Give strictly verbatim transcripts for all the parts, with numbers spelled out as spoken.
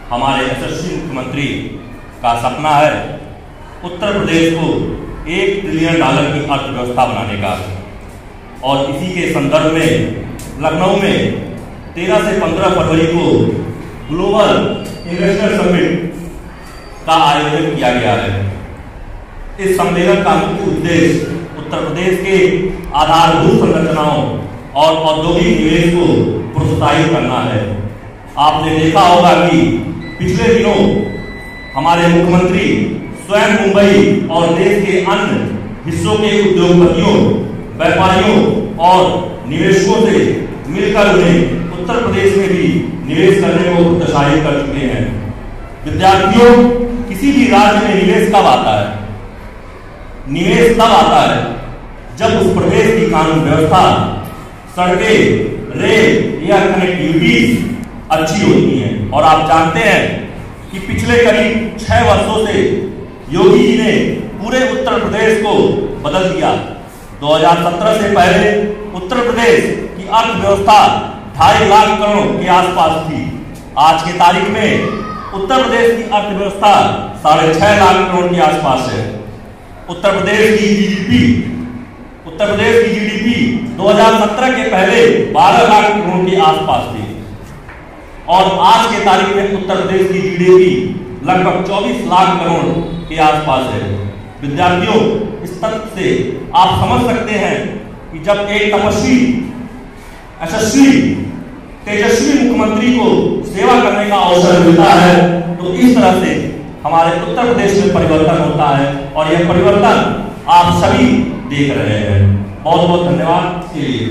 हमारे यशस्वी मुख्यमंत्री का सपना है उत्तर प्रदेश को एक ट्रिलियन डॉलर की अर्थव्यवस्था बनाने का। और इसी के संदर्भ में लखनऊ में तेरह से पंद्रह फरवरी को ग्लोबल इन्वेस्टर समिट का आयोजन किया गया है। इस सम्मेलन का मुख्य उद्देश्य उत्तर प्रदेश के आधारभूत संरचनाओं और औद्योगिक निवेश को प्रोत्साहित करना है। आपने देखा होगा कि पिछले दिनों हमारे मुख्यमंत्री स्वयं मुंबई और देश के अन्य हिस्सों के उद्योगपतियों, व्यापारियों और निवेशकों से मिलकर उन्हें उत्तर प्रदेश में भी निवेश करने को प्रोत्साहित कर चुके हैं। विद्यार्थियों, किसी भी राज्य में निवेश कब आता है? निवेश तब आता है जब उस प्रदेश की कानून व्यवस्था, सड़कें, रेल या कनेक्टिविटी अच्छी होती है। और आप जानते हैं कि पिछले करीब छह वर्षों से योगी जी ने पूरे उत्तर प्रदेश को बदल दिया। दो हज़ार सत्रह से पहले उत्तर प्रदेश की अर्थव्यवस्था ढाई लाख करोड़ के आसपास थी। आज की तारीख में उत्तर प्रदेश की अर्थव्यवस्था साढ़े छह लाख करोड़ के आसपास है। उत्तर प्रदेश की जीडीपी उत्तर प्रदेश की जीडीपी दो हज़ार सत्रह के पहले बारह लाख करोड़ के आसपास थी और आज के तारीख में उत्तर प्रदेश की जीडीपी लगभग चौबीस लाख करोड़ के आसपास है। विद्यार्थियों, इस तथ्य से आप समझ सकते हैं कि जब एक तपस्वी, यशस्वी, तेजस्वी मुख्यमंत्री को सेवा करने का अवसर मिलता है तो इस तरह से हमारे उत्तर प्रदेश में परिवर्तन होता है और यह परिवर्तन आप सभी देख रहे हैं। बहुत बहुत धन्यवाद इसके लिए।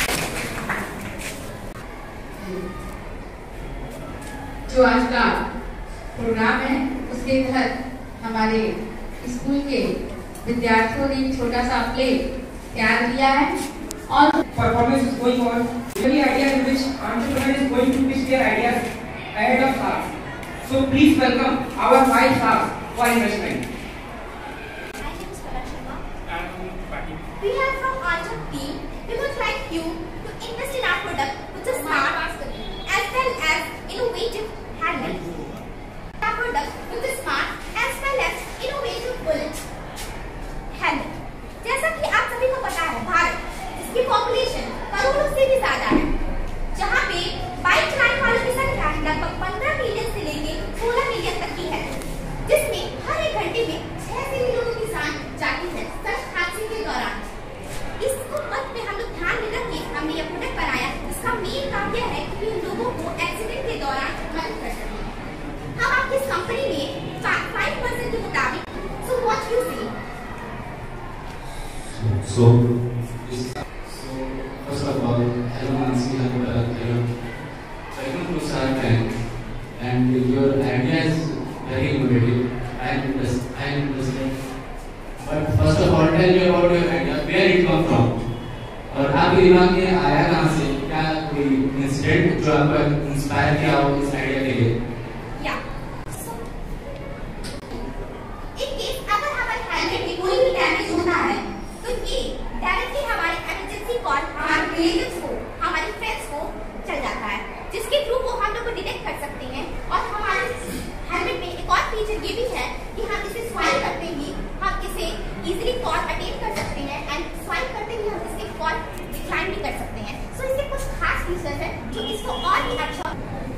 जो आज का प्रोग्राम है उसके तहत हमारे स्कूल के विद्यार्थियों ने छोटा सा प्ले तैयार किया है और performance is going on. Many ideas in which entrepreneur is going to pitch their ideas ahead of us. So please welcome our five stars for investment. My name is Karan Sharma. I'm Patil. We are from Arjun team. We would like you to invest in our product, which is smart as well as innovative handmade. Our product, which is smart as well as innovative bullet handmade. जैसा कि आप सभी को पता है, भारत इसकी population करोड़ों से भी ज्यादा है, जहाँ पे बाइक चलाने वालों की संख्या लगभग पंद्रह मिलियन से लेके सोलह मिलियन तक की है, जिसमें हर एक घंटे में छह से लोगों की जान जाती है सड़क हादसे के दौरान। इसको मत में हम लोग ध्यान में रख के हमने यह प्रोडक्ट बनाया, जिसका मेन काम यह है कि लोगों को एक्सीडेंट के दौरान मदद कर सके। हम आपकी इस कंपनी में फाइव परसेंट के मुताबिक, so what you say? So, so first of all, hello Nancy, hello Bharat, hello. Welcome to Shark Tank, and your idea is very innovative. I am interested. I am interested. But first of all, tell me about your idea. Where it come from? और आपके दिमाग में आया कहाँ से? क्या कोई incident जो आपको इंस्पायर किया हो इस आइडिया के लिए? Yeah. So, in case अगर हमारे हेलमेट में कोई भी डैमेज होता है, तो ये डायरेक्टली हमारे इमरजेंसी कॉल हमारे रिलेटिव्स को, हमारे फ्रेंड्स को चल जाता है, जिसके थ्रू वो हम लोग को डिटेक्ट कर सकते हैं। और हमारे हेलमेट में एक और फीचर ये भी है कि हम इसे स्वाइप करते ही हम इसे इजीली कॉल अटेंड कर सकते हैं एंड स्वाइप करते ही हम इसके कॉल डिक्लाइन भी कर सकते हैं। सो so, इसके कुछ खास फीचर है जो इसको और भी अच्छा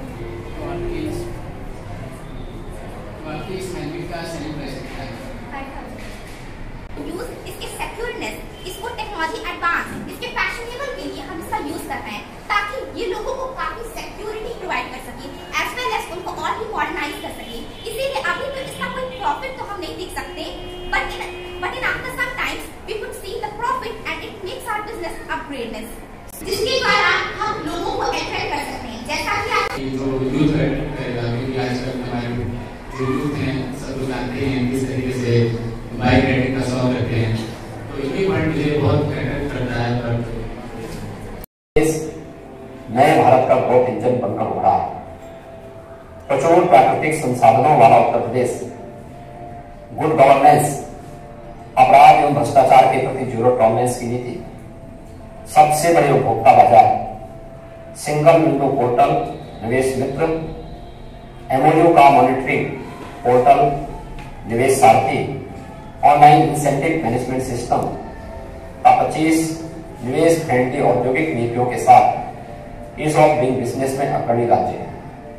यूज, इसके सिक्योरनेस, इसको टेक्नोलॉजी एडवांस, इसके फैशनेबल के लिए हम इसका यूज कर रहे हैं ताकि ये लोगों को काफी सिक्योरिटी प्रोवाइड कर सके एज वेल एज उनको और भी मॉडर्नाइज कर सके। इसीलिए अभी तो इसका कोई प्रॉफिट तो हम नहीं देख सकते, but in but in after some times we could see the profit and it makes our business upgradeness, जिसके द्वारा हम लोगों को अट्रैक्ट कर सकते हैं। जैसा कि आप जो यूथ करेगा, क्योंकि आजकल हमारे जो यूथ हैं सब लोग जानते हैं किस तरीके से बाइक राइडिंग का शौक रखते हैं, तो यही पॉइंट मुझे बहुत अट्रैक्ट करता है। पर इस नए भारत का ग्रोथ इंजन बनकर उभरा है। प्रचुर प्राकृतिक संसाधनों वाला उत्तर प्रदेश, गुड गवर्नेंस, अपराध एवं भ्रष्टाचार के प्रति जीरो टॉलरेंस की नीति, सबसे बड़े उपभोक्ता बाजार, single window portal, Nivesh Mitra, MOU का monitoring portal, Nivesh Sarathi, online incentive management system का पच्चीस निवेश फ्रेंडली औद्योगिक नीतियों के साथ ईज ऑफ डूइंग बिजनेस में अग्रणी राज्य है।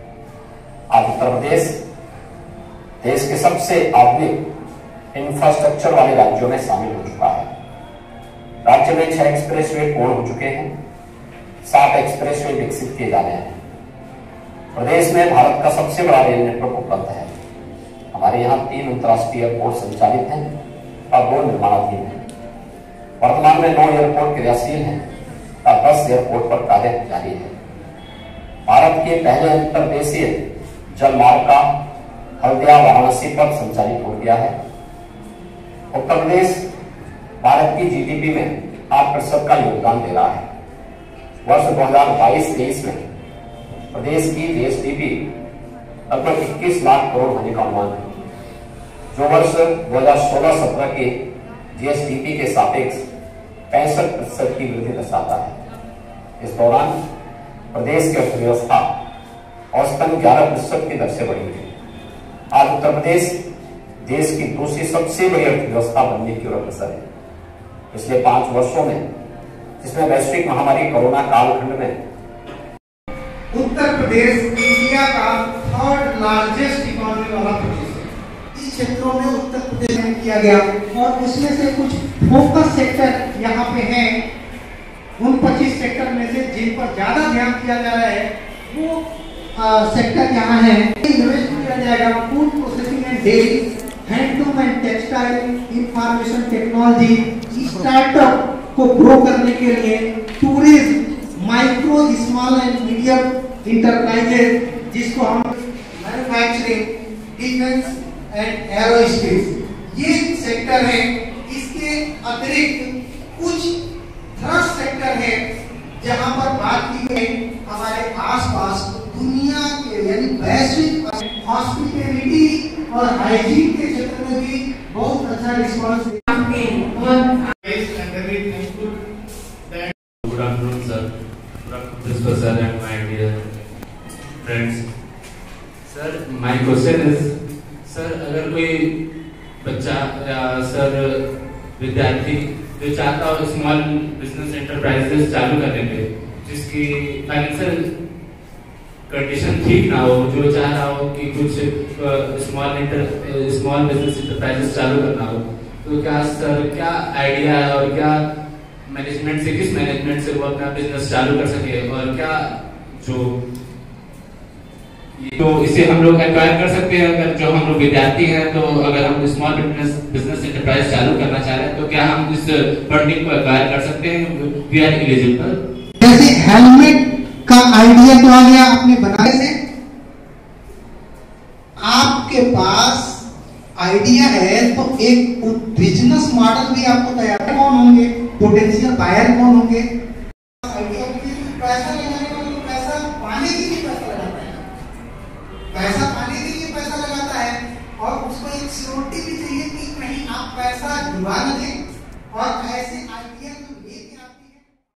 आज उत्तर प्रदेश देश के सबसे आधुनिक इंफ्रास्ट्रक्चर वाले राज्यों में शामिल हो चुका है। राज्य में छह एक्सप्रेसवे पूर्ण हो चुके हैं, सात एक्सप्रेसवे विकसित किए जा रहे हैं। प्रदेश में भारत का सबसे बड़ा रेल नेटवर्क उपलब्ध है। हमारे यहाँ तीन अंतर्राष्ट्रीय एयरपोर्ट संचालित हैं और दो निर्माणाधीन हैं। वर्तमान में नौ एयरपोर्ट क्रियाशील हैं और दस एयरपोर्ट पर कार्य जारी है। भारत के पहले अंतर्देशीय जलमार्ग का हल्दिया वाराणसी पर संचालित हो गया है। उत्तर प्रदेश भारत की जीडीपी में आठ प्रतिशत का योगदान दे रहा है। वर्ष दो हजार बाईस तेईस में प्रदेश की जीएसडीपी लगभग इक्कीस लाख करोड़ होने का अनुमान है, जो वर्ष दो हजार सोलह सत्रह के जीएसडीपी के सापेक्ष पैंसठ प्रतिशत की वृद्धि दर्शाता है। इस दौरान प्रदेश की अर्थव्यवस्था औसतन ग्यारह प्रतिशत की दर से बढ़ी है। आज उत्तर प्रदेश देश की दूसरी सबसे बड़ी अर्थव्यवस्था बनने की ओर अग्रसर है। पिछले पांच वर्षों में, जिसमें वैश्विक महामारी कोरोना कालखंड में उत्तर प्रदेश इंडिया का थर्ड लार्जेस्ट इकोनॉमी वाला प्रदेश है। इस क्षेत्रों में उत्तर प्रदेश में किया गया और उसमें से कुछ फोकस सेक्टर यहाँ पे हैं। उन पच्चीस सेक्टर में से जिन पर ज्यादा ध्यान दिया जा रहा है वो आ, सेक्टर यहाँ है। इन्वेस्ट किया जाएगा food processing and dairy, handloom and textile, information technology, startup को ग्रो करने के लिए, tourism, micro small and medium enterprises जिसको हम मैन्युफैक्चरिंग, डिफेंस एंड एरोस्पेस, ये सेक्टर है। इसके अतिरिक्त कुछ थ्रस्ट सेक्टर है जहां पर बात की गई हमारे आसपास दुनिया के यानी वैश्विक हॉस्पिटैलिटी और हाइजीन के क्षेत्र में भी बहुत अच्छा response Good afternoon, sir. Principal sir and my dear friends. Sir, my question is, sir, अगर कोई बच्चा या सर विद्यार्थी जो चाहता हो स्मॉल बिजनेस एंटरप्राइजेस चालू करने के, जिसकी फाइनेंशियल कंडीशन ठीक ना हो, जो चाह रहा हो कि कुछ small inter small business enterprises चालू करना हो, तो क्या सर क्या आइडिया है और क्या मैनेजमेंट से किस मैनेजमेंट से वो अपना बिजनेस चालू कर सके, और क्या जो तो इसे हम लोग एक्वायर कर सकते हैं। अगर जो हम लोग विद्यार्थी हैं तो अगर हम स्मॉल बिजनेस बिजनेस एंटरप्राइज चालू करना चाह रहे हैं तो क्या हम इस फंडिंग को एक्वायर कर सकते हैं? We are eligible. जैसे हेलमेट का आइडिया तो आ गया आपने बनाए से, आपके पास आइडिया है तो एक बिजनेस मॉडल भी आपको तैयार, कौन होंगे पोटेंशियल बायर, कौन होंगे आइडिया की पैसा लगाने वाले, पैसा पाने के लिए पैसा लगाता है, पैसा पाने के लिए पैसा लगाता है और उसको एक सिक्योरिटी भी चाहिए कि कहीं आप पैसा डुबा न दें और ऐसे